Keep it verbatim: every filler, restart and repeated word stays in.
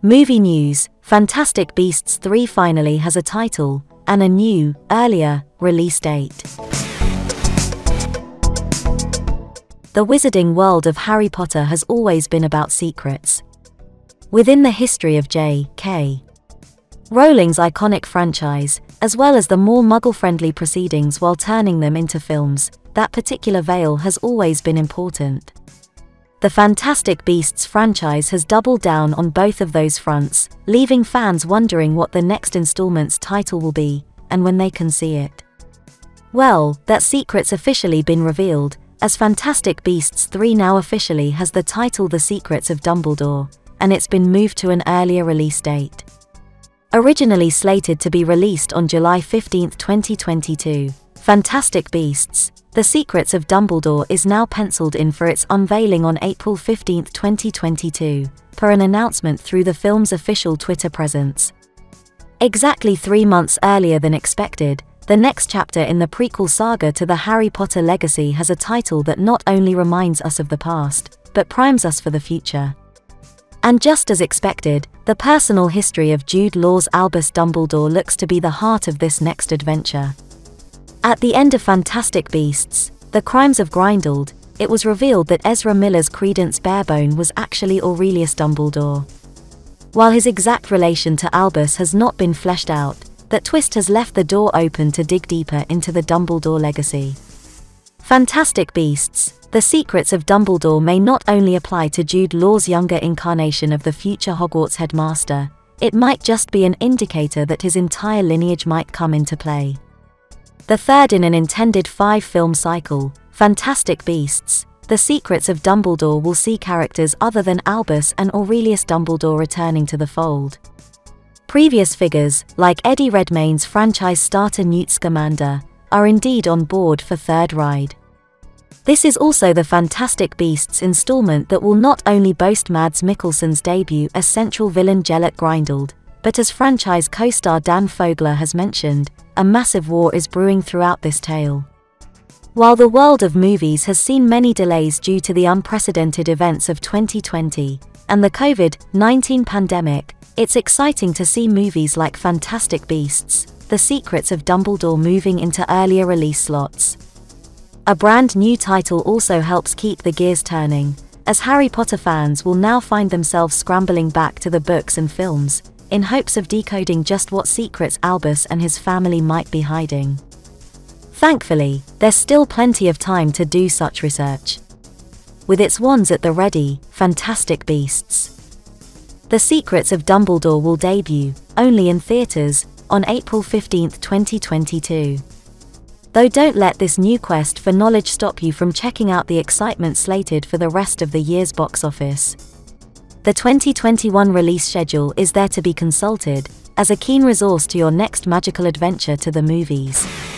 Movie news: Fantastic Beasts three finally has a title, and a new, earlier, release date. The wizarding world of Harry Potter has always been about secrets. Within the history of J K Rowling's iconic franchise, as well as the more muggle-friendly proceedings while turning them into films, that particular veil has always been important. The Fantastic Beasts franchise has doubled down on both of those fronts, leaving fans wondering what the next installment's title will be, and when they can see it. Well, that secret's officially been revealed, as Fantastic Beasts three now officially has the title The Secrets of Dumbledore, and it's been moved to an earlier release date. Originally slated to be released on July fifteenth twenty twenty-two, Fantastic Beasts: The Secrets of Dumbledore is now penciled in for its unveiling on April fifteenth twenty twenty-two, per an announcement through the film's official Twitter presence. Exactly three months earlier than expected, the next chapter in the prequel saga to the Harry Potter legacy has a title that not only reminds us of the past, but primes us for the future. And just as expected, the personal history of Jude Law's Albus Dumbledore looks to be the heart of this next adventure. At the end of Fantastic Beasts: The Crimes of Grindelwald, it was revealed that Ezra Miller's Credence Barebone was actually Aurelius Dumbledore. While his exact relation to Albus has not been fleshed out, that twist has left the door open to dig deeper into the Dumbledore legacy. Fantastic Beasts: The Secrets of Dumbledore may not only apply to Jude Law's younger incarnation of the future Hogwarts headmaster, it might just be an indicator that his entire lineage might come into play. The third in an intended five-film cycle, Fantastic Beasts: The Secrets of Dumbledore will see characters other than Albus and Aurelius Dumbledore returning to the fold. Previous figures, like Eddie Redmayne's franchise starter Newt Scamander, are indeed on board for third ride. This is also the Fantastic Beasts installment that will not only boast Mads Mikkelsen's debut as central villain Gellert Grindelwald, but as franchise co-star Dan Fogler has mentioned, a massive war is brewing throughout this tale. While the world of movies has seen many delays due to the unprecedented events of twenty twenty and the COVID nineteen pandemic, it's exciting to see movies like Fantastic Beasts: The Secrets of Dumbledore moving into earlier release slots. A brand new title also helps keep the gears turning, as Harry Potter fans will now find themselves scrambling back to the books and films, in hopes of decoding just what secrets Albus and his family might be hiding. Thankfully, there's still plenty of time to do such research. With its wands at the ready, Fantastic Beasts: The Secrets of Dumbledore will debut, only in theaters, on April fifteenth twenty twenty-two. Though don't let this new quest for knowledge stop you from checking out the excitement slated for the rest of the year's box office. The twenty twenty-one release schedule is there to be consulted, as a keen resource to your next magical adventure to the movies.